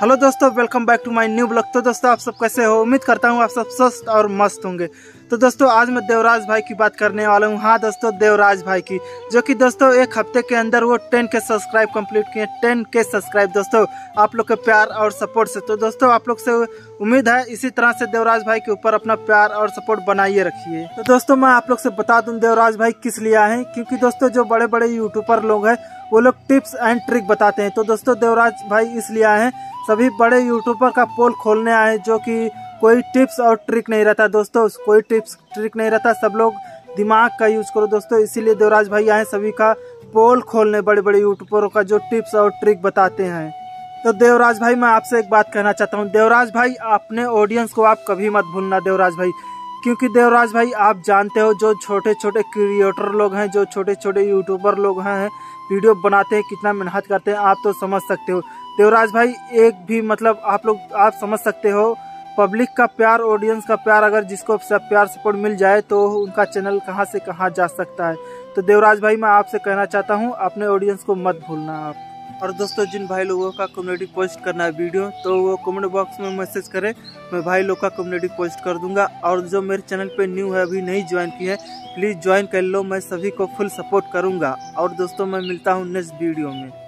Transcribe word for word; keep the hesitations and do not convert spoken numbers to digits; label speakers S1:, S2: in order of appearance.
S1: Hello दोस्तों, welcome back to my new blog. तो दोस्तों आप सब कैसे हो? उम्मीद करता हूँ आप सब स्वस्थ और मस्त होंगे। तो दोस्तों आज मैं देवराज भाई की बात करने वाला हूँ। हाँ दोस्तों, देवराज भाई की, जो कि दोस्तों एक हफ्ते के अंदर वो टेन के सब्सक्राइब कंप्लीट किए। टेन के सब्सक्राइब दोस्तों, आप लोग के प्यार और सपोर्ट से। तो दोस्तों आप लोग से उम्मीद है इसी तरह से देवराज भाई के ऊपर अपना प्यार और सपोर्ट बनाइए रखिए। तो दोस्तों मैं आप लोग से बता दूं देवराज भाई किस लिए आए हैं, क्योंकि दोस्तों जो बड़े बड़े यूट्यूबर लोग हैं वो लोग टिप्स एंड ट्रिक बताते हैं। तो दोस्तों देवराज भाई इसलिए आए हैं, सभी बड़े यूट्यूबर का पोल खोलने आए, जो कि कोई टिप्स और ट्रिक नहीं रहता दोस्तों, कोई टिप्स ट्रिक नहीं रहता, सब लोग दिमाग का यूज करो दोस्तों। इसीलिए देवराज भाई आए सभी का पोल खोलने, बड़े बड़े यूट्यूबरों का जो टिप्स और ट्रिक बताते हैं। तो देवराज भाई मैं आपसे एक बात कहना चाहता हूँ, देवराज भाई अपने ऑडियंस को आप कभी मत भूलना देवराज भाई, क्योंकि देवराज भाई आप जानते हो जो छोटे छोटे क्रिएटर लोग हैं, जो छोटे छोटे यूट्यूबर लोग हैं, वीडियो बनाते हैं, कितना मेहनत करते हैं, आप तो समझ सकते हो। देवराज भाई एक भी मतलब आप लोग आप समझ सकते हो, पब्लिक का प्यार, ऑडियंस का प्यार, अगर जिसको सब प्यार सपोर्ट मिल जाए तो उनका चैनल कहां से कहां जा सकता है। तो देवराज भाई मैं आपसे कहना चाहता हूं, अपने ऑडियंस को मत भूलना आप। और दोस्तों जिन भाई लोगों का कम्युनिटी पोस्ट करना है वीडियो, तो वो कमेंट बॉक्स में मैसेज करें, मैं भाई लोग का कम्युनिटी पोस्ट कर दूंगा। और जो मेरे चैनल पे न्यू है, अभी नहीं ज्वाइन की है, प्लीज ज्वाइन कर लो, मैं सभी को फुल सपोर्ट करूंगा। और दोस्तों मैं मिलता हूँ नेक्स्ट वीडियो में।